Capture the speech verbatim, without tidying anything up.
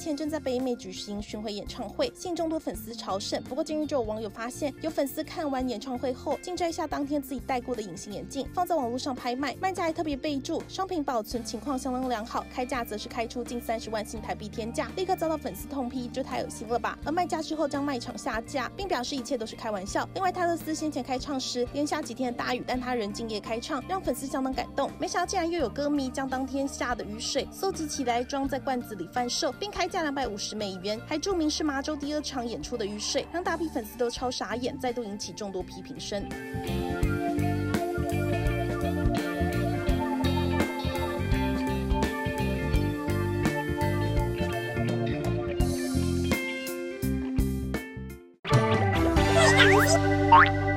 前正在北美举行巡回演唱会，吸引众多粉丝朝圣。不过近日就有网友发现，有粉丝看完演唱会后，竟摘下当天自己戴过的隐形眼镜，放在网络上拍卖，卖家还特别备注商品保存情况相当良好，开价则是开出近三十万新台币天价，立刻遭到粉丝痛批，这太恶心了吧！而卖家之后将卖场下架，并表示一切都是开玩笑。另外，泰勒斯先前开唱时连下几天的大雨，但他仍敬业开唱，让粉丝相当感动。没想到竟然又有歌迷将当天下的雨水搜集起来，装在罐子里贩售，并开价两百五十美元，还注明是麻州第二场演出的雨水，让大批粉丝都超傻眼，再度引起众多批评声。 Bye.